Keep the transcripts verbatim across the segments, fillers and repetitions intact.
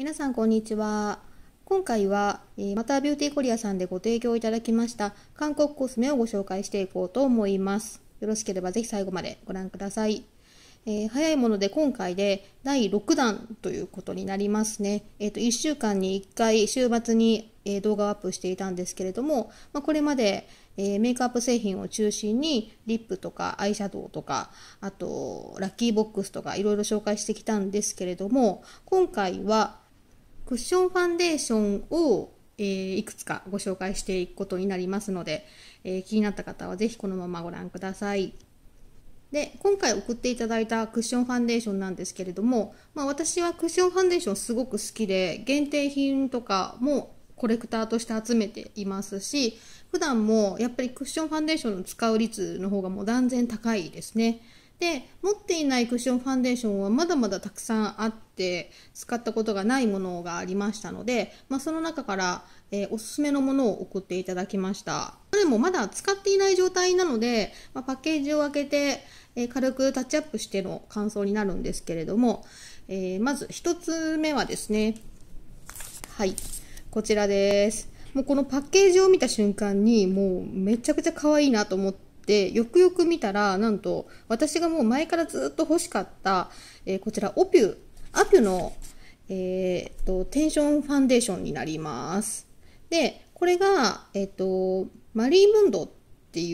皆さんこんにちは。今回は、えー、またビューティーコリアさんでご提供いただきました韓国コスメをご紹介していこうと思います。よろしければぜひ最後までご覧ください。えー、早いもので今回でだいろくだんということになりますね。えーと、いっしゅうかんにいっかい週末に、えー、動画をアップしていたんですけれども、まあ、これまで、えー、メイクアップ製品を中心にリップとかアイシャドウとか、あとラッキーボックスとかいろいろ紹介してきたんですけれども、今回はクッションファンデーションを、えー、いくつかご紹介していくことになりますので、えー、気になった方はぜひこのままご覧ください。で、今回送っていただいたクッションファンデーションなんですけれども、まあ、私はクッションファンデーションすごく好きで、限定品とかもコレクターとして集めていますし、普段もやっぱりクッションファンデーションの使う率の方がもう断然高いですね。で、持っていないクッションファンデーションはまだまだたくさんあって使ったことがないものがありましたので、まあ、その中から、えー、おすすめのものを送っていただきました。でもまだ使っていない状態なので、まあ、パッケージを開けて、えー、軽くタッチアップしての感想になるんですけれども、えー、まずひとつめはですね、はい、こちらです。もうこのパッケージを見た瞬間にもうめちゃくちゃ可愛いなと思って、でよくよく見たら、なんと私がもう前からずっと欲しかった、えー、こちらオピュアピュの、えー、とテンションファンデーションになります。でこれが、えー、とマリームンドっていう、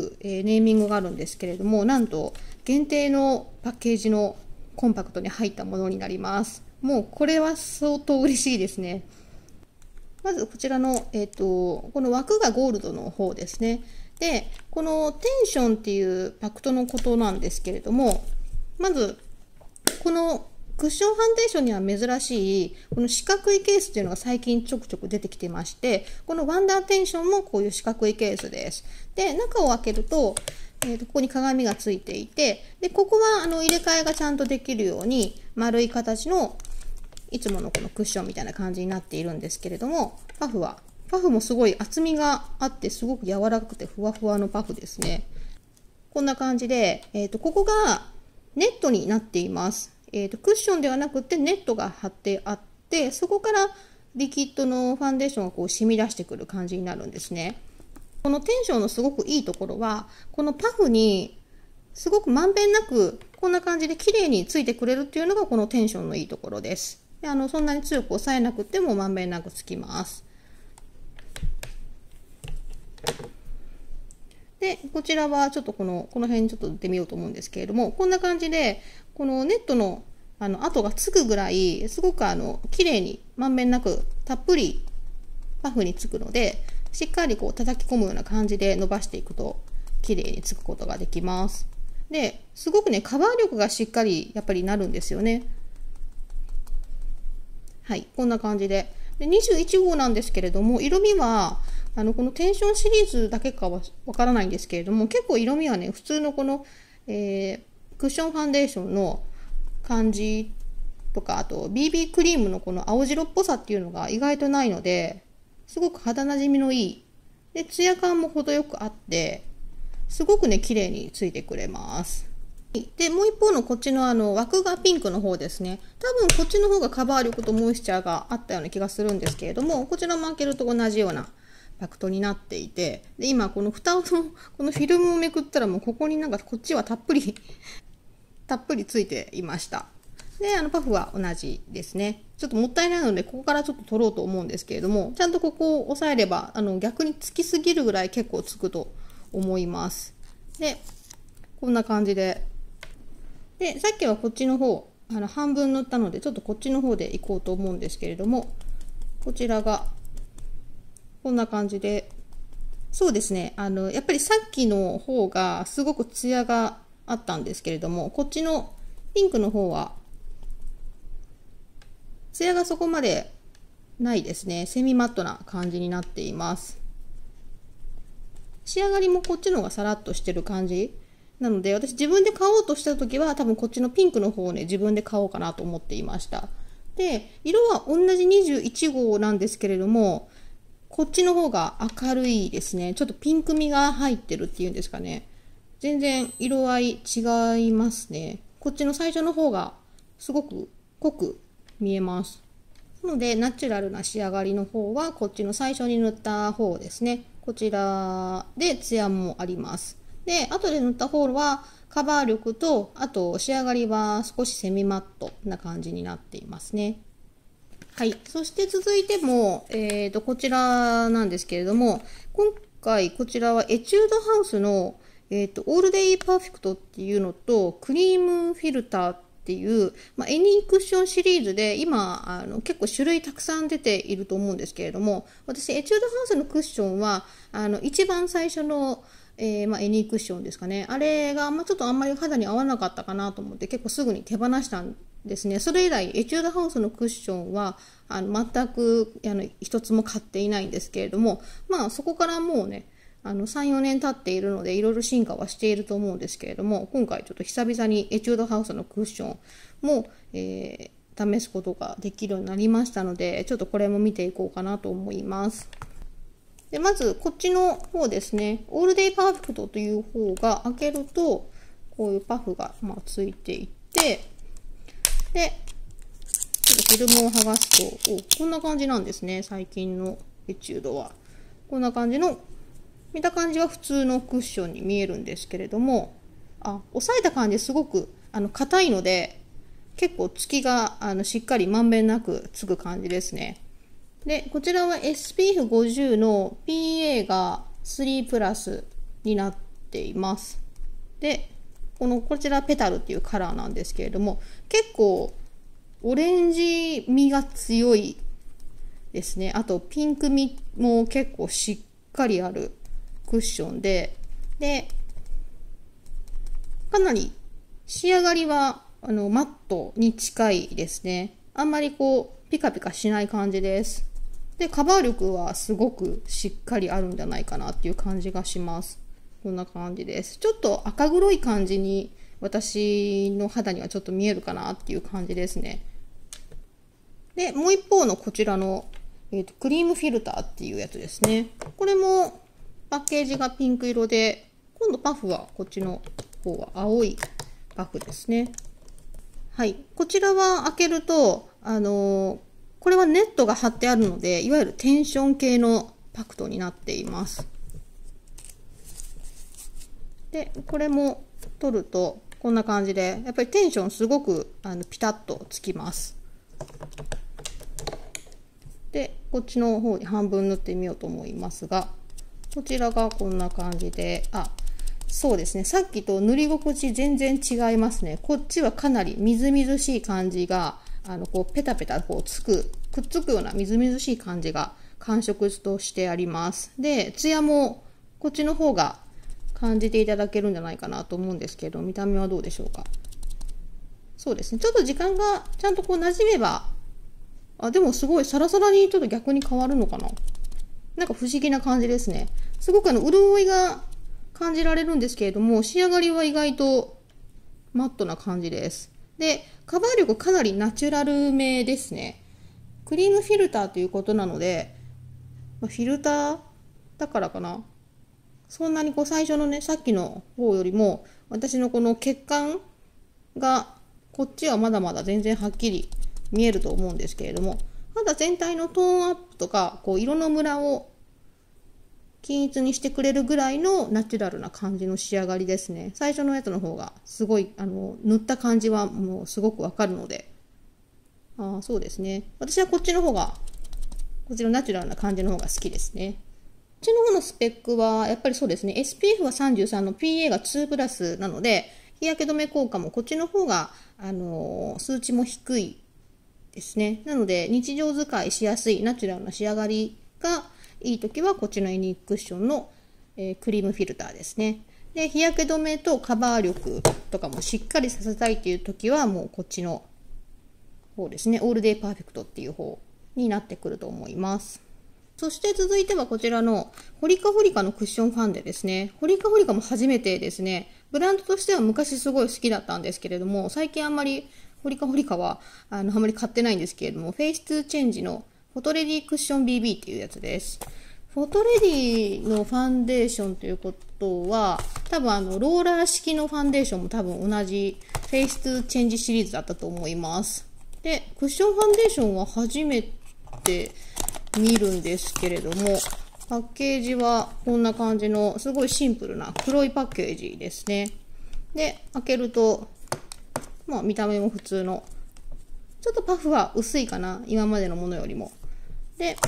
えー、ネーミングがあるんですけれども、なんと限定のパッケージのコンパクトに入ったものになります。もうこれは相当嬉しいですね。まずこちらの、えー、とこの枠がゴールドの方ですね。で、このテンションっていうパクトのことなんですけれども、まず、このクッションファンデーションには珍しい、この四角いケースっていうのが最近ちょくちょく出てきてまして、このワンダーテンションもこういう四角いケースです。で、中を開けると、えーと、ここに鏡がついていて、で、ここはあの入れ替えがちゃんとできるように、丸い形の、いつものこのクッションみたいな感じになっているんですけれども、パフは、パフもすごい厚みがあってすごく柔らかくてふわふわのパフですね。こんな感じで、えーと、ここがネットになっています。えーと、クッションではなくてネットが貼ってあって、そこからリキッドのファンデーションがこう染み出してくる感じになるんですね。このテンションのすごくいいところは、このパフにすごくまんべんなくこんな感じで綺麗についてくれるっていうのがこのテンションのいいところです。で、あのそんなに強く押さえなくてもまんべんなくつきます。で、こちらはちょっとこの、この辺にちょっと出てみようと思うんですけれども、こんな感じで、このネットの、あの、跡がつくぐらい、すごくあの、綺麗に、まんべんなく、たっぷり、パフにつくので、しっかりこう、叩き込むような感じで伸ばしていくと、綺麗につくことができます。で、すごくね、カバー力がしっかり、やっぱりなるんですよね。はい、こんな感じで。で、にじゅういち号なんですけれども、色味は、あのこのテンションシリーズだけかはわからないんですけれども、結構色味はね、普通のこの、えー、クッションファンデーションの感じとか、あと ビービー クリームのこの青白っぽさっていうのが意外とないので、すごく肌なじみのいい、で、ツヤ感も程よくあって、すごくね、綺麗についてくれます。で、もう一方のこっちのあの枠がピンクの方ですね。多分こっちの方がカバー力とモイスチャーがあったような気がするんですけれども、こちらも開けると同じようなパクトになっていて、で今この蓋のこのフィルムをめくったらもうここになんかこっちはたっぷりたっぷりついていました。で、あのパフは同じですね。ちょっともったいないのでここからちょっと取ろうと思うんですけれども、ちゃんとここを押さえればあの逆につきすぎるぐらい結構つくと思います。で、こんな感じで。で、さっきはこっちの方、あの半分塗ったのでちょっとこっちの方でいこうと思うんですけれども、こちらがこんな感じで、そうですね、あのやっぱりさっきの方がすごくツヤがあったんですけれども、こっちのピンクの方はツヤがそこまでないですね。セミマットな感じになっています。仕上がりもこっちの方がさらっとしてる感じなので、私自分で買おうとした時は多分こっちのピンクの方をね、自分で買おうかなと思っていました。で、色は同じにじゅういち号なんですけれども、こっちの方が明るいですね。ちょっとピンク味が入ってるっていうんですかね。全然色合い違いますね。こっちの最初の方がすごく濃く見えます。 なので、ナチュラルな仕上がりの方は、こっちの最初に塗った方ですね。こちらでツヤもあります。で、後で塗った方は、カバー力と、あと仕上がりは少しセミマットな感じになっていますね。はい。そして続いても、えっと、こちらなんですけれども、今回こちらはエチュードハウスの、えっと、オールデイパーフェクトっていうのと、クリームフィルターっていう、まあ、エニークッションシリーズで今、あの、結構種類たくさん出ていると思うんですけれども、私、エチュードハウスのクッションは、あの、一番最初の、えー、まあ、エニークッションですかね。あれが、まあ、ちょっとあんまり肌に合わなかったかなと思って、結構すぐに手放したんですね。それ以来、エチュードハウスのクッションは、あの、全く、あの、一つも買っていないんですけれども、まあ、そこからもうね、あの、さん、よねん経っているので、いろいろ進化はしていると思うんですけれども、今回ちょっと久々にエチュードハウスのクッションも、えー、試すことができるようになりましたので、ちょっとこれも見ていこうかなと思います。で、まず、こっちの方ですね、オールデイパーフェクトという方が開けると、こういうパフが、まあ、ついていて、で、ちょっとフィルムを剥がすと、お、こんな感じなんですね、最近のエチュードは。こんな感じの、見た感じは普通のクッションに見えるんですけれども、あ、押さえた感じすごく、あの、硬いので、結構付きが、あの、しっかりまんべんなくつく感じですね。で、こちらは エスピーエフごじゅう の ピーエー がスリープラスになっています。で、この、こちらペタルっていうカラーなんですけれども、結構、オレンジ味が強いですね。あと、ピンク味も結構しっかりあるクッションで、で、かなり仕上がりは、あの、マットに近いですね。あんまりこう、ピカピカしない感じです。で、カバー力はすごくしっかりあるんじゃないかなっていう感じがします。こんな感じです。ちょっと赤黒い感じに私の肌にはちょっと見えるかなっていう感じですね。で、もう一方のこちらの、えーと、クリームフィルターっていうやつですね。これもパッケージがピンク色で、今度パフはこっちの方は青いパフですね。はい。こちらは開けると、あのー、これはネットが貼ってあるので、いわゆるテンション系のパクトになっています。で、これも取ると、こんな感じで、やっぱりテンションすごくあのピタッとつきます。で、こっちの方に半分塗ってみようと思いますが、こちらがこんな感じで、あ、そうですね。さっきと塗り心地全然違いますね。こっちはかなりみずみずしい感じが、あの、こう、ペタペタこうつく、くっつくようなみずみずしい感じが感触としてあります。で、ツヤもこっちの方が感じていただけるんじゃないかなと思うんですけど、見た目はどうでしょうか。そうですね。ちょっと時間がちゃんとこう馴染めば、あ、でもすごいサラサラにちょっと逆に変わるのかな。なんか不思議な感じですね。すごくあの、潤いが感じられるんですけれども、仕上がりは意外とマットな感じです。で、カバー力かなりナチュラルめですね。クリームフィルターということなので、フィルターだからかな。そんなにこう最初のね、さっきの方よりも、私のこの血管が、こっちはまだまだ全然はっきり見えると思うんですけれども、肌全体のトーンアップとか、こう色のムラを均一にしてくれるぐらいのナチュラルな感じの仕上がりですね。最初のやつの方がすごい、あの、塗った感じはもうすごくわかるので。ああ、そうですね。私はこっちの方が、こっちのナチュラルな感じの方が好きですね。こっちの方のスペックは、やっぱりそうですね。エスピーエフ はさんじゅうさんの ピーエー がにプラスなので、日焼け止め効果もこっちの方が、あのー、数値も低いですね。なので、日常使いしやすいナチュラルな仕上がりがいいときは、こっちのエニークッションの、えー、クリームフィルターですね。で、日焼け止めとカバー力とかもしっかりさせたいというときは、もうこっちの方ですね。オールデイパーフェクトっていう方になってくると思います。そして続いてはこちらのホリカホリカのクッションファンデですね。ホリカホリカも初めてですね。ブランドとしては昔すごい好きだったんですけれども、最近あんまりホリカホリカはあのあんまり買ってないんですけれども、フェイストゥーチェンジのフォトレディクッション ビービー っていうやつです。フォトレディのファンデーションということは、多分あのローラー式のファンデーションも多分同じフェイストゥーチェンジシリーズだったと思います。 で、クッションファンデーションは初めて見るんですけれども、パッケージはこんな感じのすごいシンプルな黒いパッケージですね。で、開けると、まあ見た目も普通の、ちょっとパフは薄いかな、今までのものよりも。で、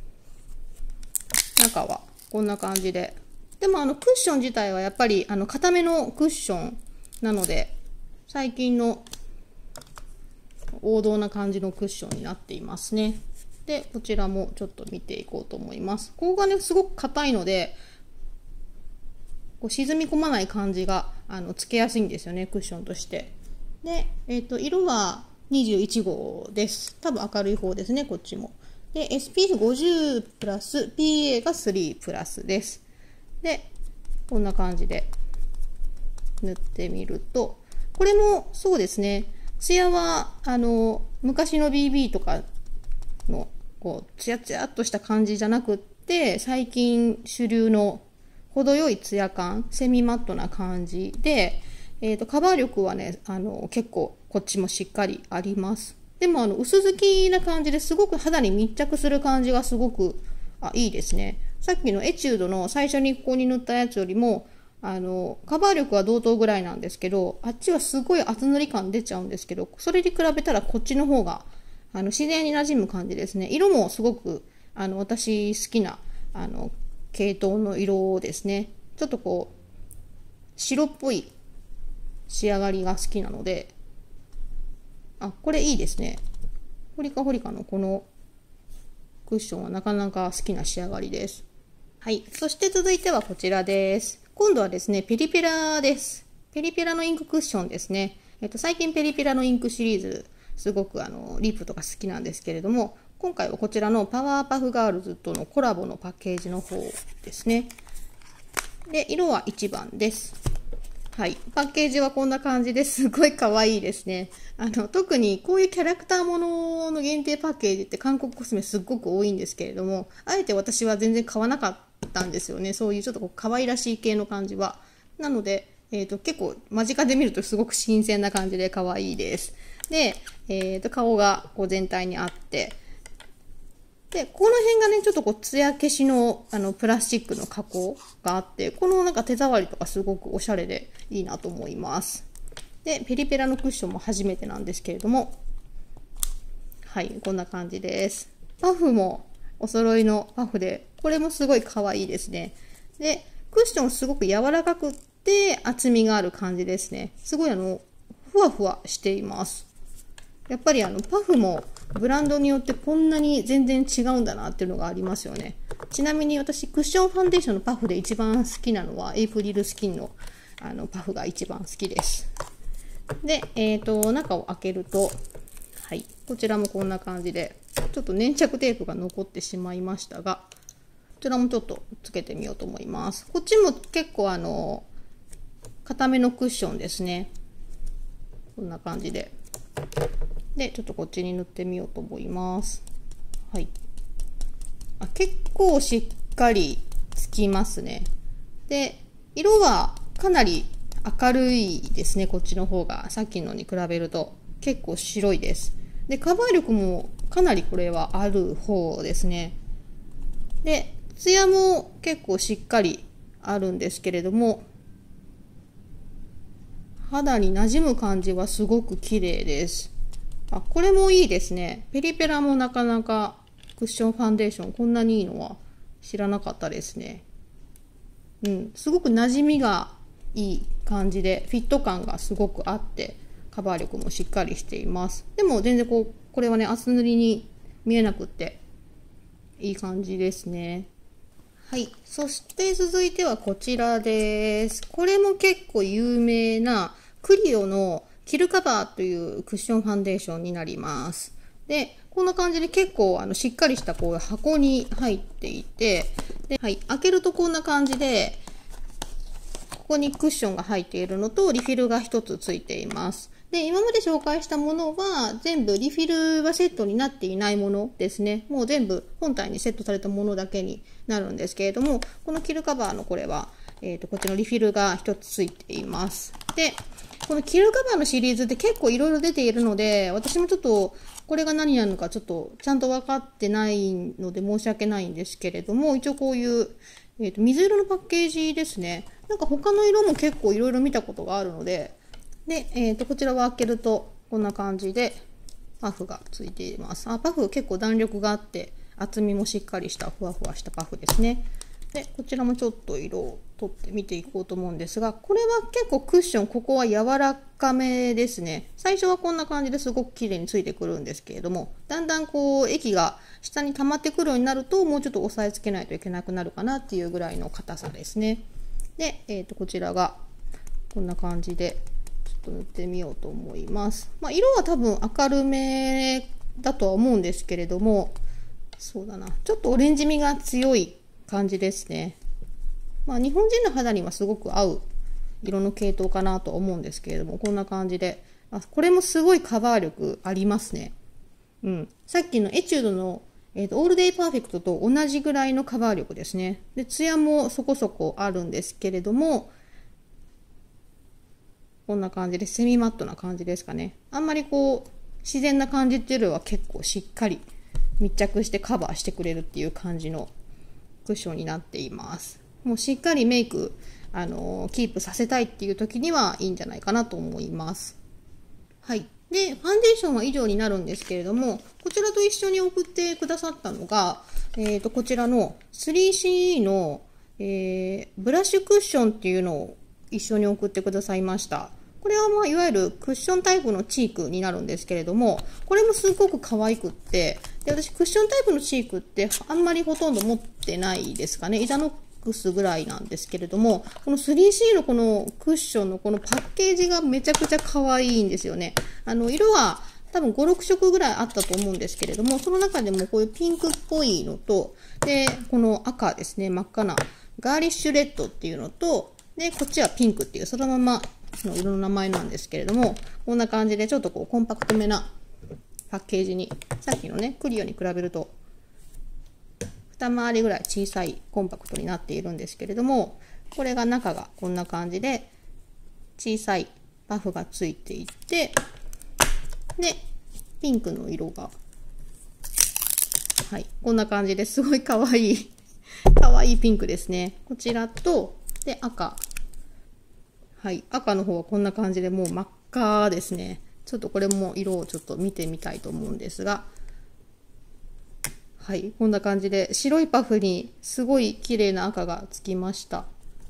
中はこんな感じで。でもあのクッション自体はやっぱりあの固めのクッションなので、最近の王道な感じのクッションになっていますね。で、こちらもちょっと見ていこうと思います。ここがね、すごく硬いので、こう沈み込まない感じがあのつけやすいんですよね、クッションとして。で、えっと、色はにじゅういち号です。多分明るい方ですね、こっちも。で、エスピーエフごじゅう プラス、ピーエー がさんプラスです。で、こんな感じで塗ってみると、これもそうですね、ツヤは、あの、昔の ビービー とかの、こう、ツヤツヤっとした感じじゃなくって、最近主流の程よいツヤ感、セミマットな感じで、えっと、カバー力はね、あの、結構こっちもしっかりあります。でも、あの、薄付きな感じですごく肌に密着する感じがすごく、あ、いいですね。さっきのエチュードの最初にここに塗ったやつよりも、あの、カバー力は同等ぐらいなんですけど、あっちはすごい厚塗り感出ちゃうんですけど、それに比べたらこっちの方が、あの、自然に馴染む感じですね。色もすごく、あの、私好きな、あの、系統の色ですね。ちょっとこう、白っぽい仕上がりが好きなので、あ、これいいですね。ホリカホリカのこのクッションはなかなか好きな仕上がりです。はい。そして続いてはこちらです。今度はですね、ペリペラです。ペリペラのインククッションですね。えっと、最近ペリペラのインクシリーズ、すごくあの、リップとか好きなんですけれども、今回はこちらのパワーパフガールズとのコラボのパッケージの方ですね。で、色はいちばんです。はい。パッケージはこんな感じですごい可愛いですね。あの、特にこういうキャラクターものの限定パッケージって韓国コスメすっごく多いんですけれども、あえて私は全然買わなかったんですよね。そういうちょっとこう可愛らしい系の感じは。なので、えっと、結構間近で見るとすごく新鮮な感じで可愛いです。で、えっと、顔がこう全体にあって、で、この辺がね、ちょっとこう、艶消しの、あの、プラスチックの加工があって、このなんか手触りとかすごくおしゃれでいいなと思います。で、ペリペラのクッションも初めてなんですけれども、はい、こんな感じです。パフもお揃いのパフで、これもすごい可愛いですね。で、クッションすごく柔らかくって厚みがある感じですね。すごいあの、ふわふわしています。やっぱりあの、パフもブランドによってこんなに全然違うんだなっていうのがありますよね。ちなみに私、クッションファンデーションのパフで一番好きなのは、エイプリルスキンのあのパフが一番好きです。で、えっと、中を開けると、はい、こちらもこんな感じで、ちょっと粘着テープが残ってしまいましたが、こちらもちょっとつけてみようと思います。こっちも結構あの、硬めのクッションですね。こんな感じで。で、ちょっとこっちに塗ってみようと思います。はい。あ、結構しっかりつきますね。で、色はかなり明るいですね、こっちの方が。さっきのに比べると結構白いです。で、カバー力もかなりこれはある方ですね。で、ツヤも結構しっかりあるんですけれども、肌に馴染む感じはすごく綺麗です。あ、これもいいですね。ペリペラもなかなかクッションファンデーションこんなにいいのは知らなかったですね。うん、すごく馴染みがいい感じで、フィット感がすごくあって、カバー力もしっかりしています。でも全然こう、これはね、厚塗りに見えなくって、いい感じですね。はい。そして続いてはこちらです。これも結構有名なクリオのキルカバーというクッションファンデーションになります。で、こんな感じで結構あのしっかりしたこう箱に入っていて、で、はい、開けるとこんな感じで、ここにクッションが入っているのとリフィルが一つついています。で、今まで紹介したものは全部リフィルはセットになっていないものですね。もう全部本体にセットされたものだけになるんですけれども、このキルカバーのこれは、えっと、こっちのリフィルが一つついています。で、このキルカバーのシリーズって結構いろいろ出ているので、私もちょっとこれが何なのかちょっとちゃんと分かってないので申し訳ないんですけれども、一応こういう、えーと、水色のパッケージですね。なんか他の色も結構いろいろ見たことがあるので、で、えーと、こちらを開けるとこんな感じでパフがついています。あ、パフ結構弾力があって厚みもしっかりしたふわふわしたパフですね。で、こちらもちょっと色を取って見ていこうと思うんですが、これは結構クッション、ここは柔らかめですね。最初はこんな感じですごく綺麗についてくるんですけれども、だんだんこう液が下に溜まってくるようになると、もうちょっと押さえつけないといけなくなるかなっていうぐらいの硬さですね。で、えーと、こちらがこんな感じでちょっと塗ってみようと思います。まあ、色は多分明るめだとは思うんですけれども、そうだな、ちょっとオレンジ味が強い感じですね。まあ、日本人の肌にはすごく合う色の系統かなと思うんですけれども、こんな感じで、あ、これもすごいカバー力ありますね。うん、さっきのエチュードの、えーと、オールデイパーフェクトと同じぐらいのカバー力ですね。で、ツヤもそこそこあるんですけれども、こんな感じでセミマットな感じですかね。あんまりこう自然な感じっていうよりは結構しっかり密着してカバーしてくれるっていう感じのクッションになっています。もうしっかりメイク、あのー、キープさせたいっていう時にはいいんじゃないかなと思います。はい。で、ファンデーションは以上になるんですけれども、こちらと一緒に送ってくださったのが、えーと、こちらの スリーシーイー の、えー、ブラッシュクッションっていうのを一緒に送ってくださいました。これはまあいわゆるクッションタイプのチークになるんですけれども、これもすごく可愛くって、で私クッションタイプのチークってあんまりほとんど持ってないですかね。イザノックスぐらいなんですけれども、この スリーシー のこのクッションのこのパッケージがめちゃくちゃ可愛いんですよね。あの色は多分ご、ろくしょくぐらいあったと思うんですけれども、その中でもこういうピンクっぽいのと、で、この赤ですね、真っ赤なガーリッシュレッドっていうのと、で、こっちはピンクっていうそのままの色の名前なんですけれども、こんな感じでちょっとこうコンパクトめなパッケージに、さっきのね、クリアに比べると二回りぐらい小さいコンパクトになっているんですけれども、これが中がこんな感じで小さいパフがついていて、で、ピンクの色が、はい、こんな感じですごい可愛い、可愛いピンクですね。こちらと、で、赤。はい、赤の方はこんな感じでもう真っ赤ですね。ちょっとこれも色をちょっと見てみたいと思うんですが、はい、こんな感じで白いパフにすごい綺麗な赤がつきました。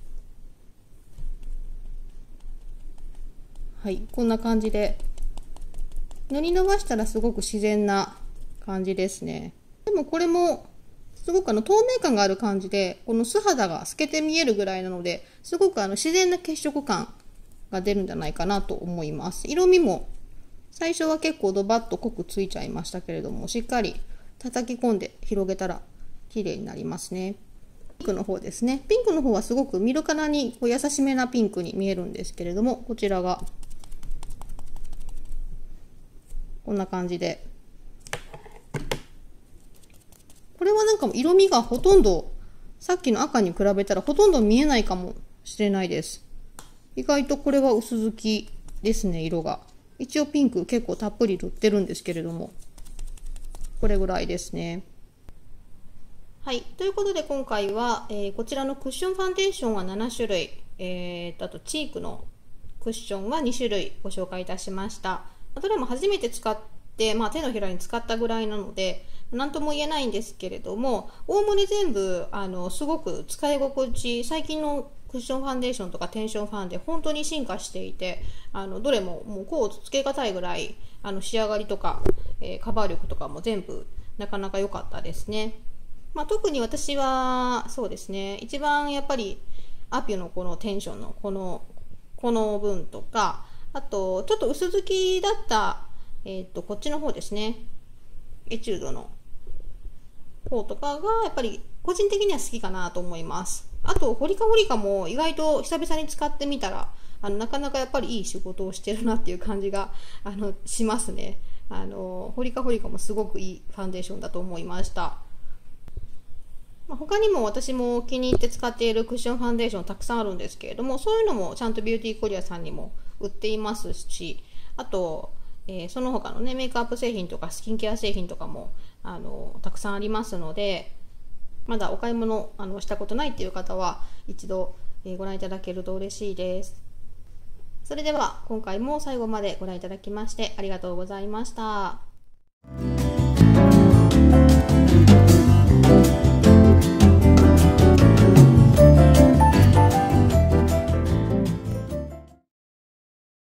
はい、こんな感じで塗り伸ばしたらすごく自然な感じですね。でもこれもすごくあの透明感がある感じで、この素肌が透けて見えるぐらいなので、すごくあの自然な血色感が出るんじゃないかなと思います。色味も最初は結構ドバッと濃くついちゃいましたけれども、しっかり叩き込んで広げたら綺麗になりますね。ピンクの方ですね。ピンクの方はすごく見るからにこう優しめなピンクに見えるんですけれども、こちらがこんな感じで。これはなんか色味がほとんどさっきの赤に比べたらほとんど見えないかもしれないです。意外とこれは薄付きですね、色が。一応ピンク結構たっぷり塗ってるんですけれども、これぐらいですね。はい。ということで今回は、えー、こちらのクッションファンデーションはななしゅるい、えー、あとチークのクッションはにしゅるいご紹介いたしました。どれも初めて使って、まあ、手のひらに使ったぐらいなので何とも言えないんですけれども、おおむね全部あのすごく使い心地、最近のクッションファンデーションとかテンションファンデ本当に進化していて、あのどれももうこうつけがたいぐらいあの仕上がりとか、えー、カバー力とかも全部なかなか良かったですね。まあ、特に私はそうですね、一番やっぱりアピュのこのテンションのこのこの分とか、あとちょっと薄付きだった、えー、とこっちの方ですね、エチュードの方とかがやっぱり個人的には好きかなと思います。あとホリカホリカも意外と久々に使ってみたら、あのなかなかやっぱりいい仕事をしてるなっていう感じがあのしますね。あのホリカホリカもすごくいいファンデーションだと思いました。まあ、他にも私も気に入って使っているクッションファンデーションたくさんあるんですけれども、そういうのもちゃんとビューティーコリアさんにも売っていますし、あとえー、その他のねメイクアップ製品とかスキンケア製品とかもあのたくさんありますので、まだお買い物あのしたことないっていう方は一度、えー、ご覧いただけると嬉しいです。それでは今回も最後までご覧いただきましてありがとうございました。